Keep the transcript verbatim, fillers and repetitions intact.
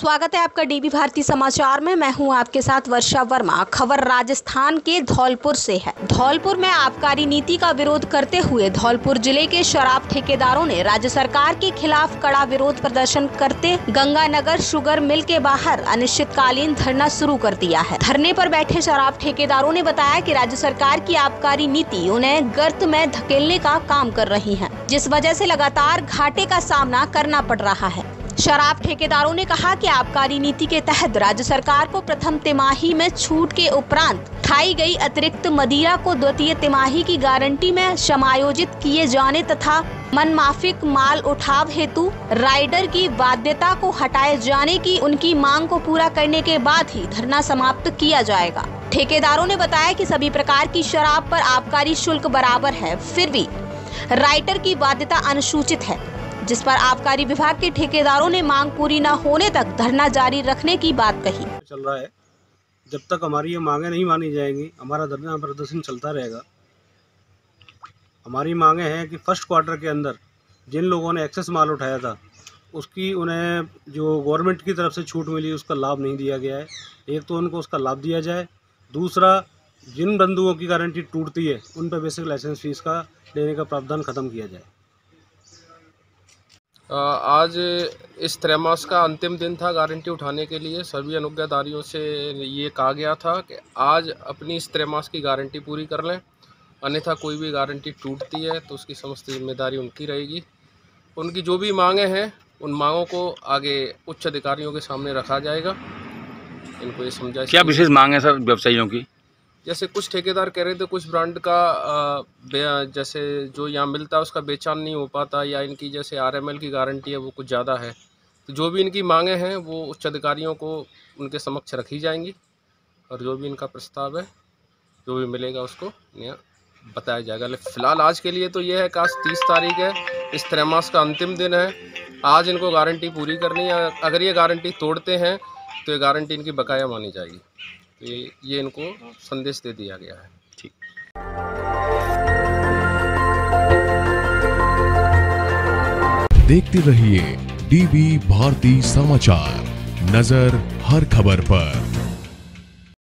स्वागत है आपका डीबी भारती समाचार में। मैं हूं आपके साथ वर्षा वर्मा। खबर राजस्थान के धौलपुर से है। धौलपुर में आबकारी नीति का विरोध करते हुए धौलपुर जिले के शराब ठेकेदारों ने राज्य सरकार के खिलाफ कड़ा विरोध प्रदर्शन करते गंगानगर शुगर मिल के बाहर अनिश्चितकालीन धरना शुरू कर दिया है। धरने पर बैठे शराब ठेकेदारों ने बताया कि राज्य सरकार की आबकारी नीति उन्हें गर्त में धकेलने का काम कर रही है, जिस वजह से लगातार घाटे का सामना करना पड़ रहा है। शराब ठेकेदारों ने कहा कि आबकारी नीति के तहत राज्य सरकार को प्रथम तिमाही में छूट के उपरांत खाई गई अतिरिक्त मदिरा को द्वितीय तिमाही की गारंटी में समायोजित किए जाने तथा मनमाफिक माल उठाव हेतु राइडर की बाध्यता को हटाए जाने की उनकी मांग को पूरा करने के बाद ही धरना समाप्त किया जाएगा। ठेकेदारों ने बताया कि सभी प्रकार की शराब पर आबकारी शुल्क बराबर है, फिर भी राइडर की बाध्यता अनुसूचित है, जिस पर आबकारी विभाग के ठेकेदारों ने मांग पूरी न होने तक धरना जारी रखने की बात कही। चल रहा है, जब तक हमारी ये मांगे नहीं मानी जाएंगी हमारा धरना प्रदर्शन चलता रहेगा। हमारी मांगे हैं कि फर्स्ट क्वार्टर के अंदर जिन लोगों ने एक्सेस माल उठाया था उसकी उन्हें जो गवर्नमेंट की तरफ से छूट मिली उसका लाभ नहीं दिया गया है। एक तो उनको उसका लाभ दिया जाए, दूसरा जिन बंदूकों की गारंटी टूटती है उन पर बेसिक लाइसेंस फीस का लेने का प्रावधान खत्म किया जाए। आज इस त्रैमास का अंतिम दिन था गारंटी उठाने के लिए। सभी अनुज्ञाधारियों से ये कहा गया था कि आज अपनी इस त्रैमास की गारंटी पूरी कर लें, अन्यथा कोई भी गारंटी टूटती है तो उसकी समस्त जिम्मेदारी उनकी रहेगी। उनकी जो भी मांगें हैं उन मांगों को आगे उच्च अधिकारियों के सामने रखा जाएगा। इनको ये समझा। क्या विशेष मांग है सर व्यवसायियों की? जैसे कुछ ठेकेदार कह रहे थे कुछ ब्रांड का जैसे जो यहाँ मिलता है उसका बेचान नहीं हो पाता, या इनकी जैसे आरएमएल की गारंटी है वो कुछ ज़्यादा है। तो जो भी इनकी मांगें हैं वो उच्च अधिकारियों को उनके समक्ष रखी जाएंगी और जो भी इनका प्रस्ताव है जो भी मिलेगा उसको यहाँ बताया जाएगा। लेकिन फ़िलहाल आज के लिए तो ये है कि आज तीस तारीख है, इस त्रैमास का अंतिम दिन है। आज इनको गारंटी पूरी करनी है। अगर ये गारंटी तोड़ते हैं तो ये गारंटी इनकी बकाया मानी जाएगी। ये ये इनको संदेश दे दिया गया है। ठीक। देखते रहिए डीबी भारती समाचार, नजर हर खबर पर।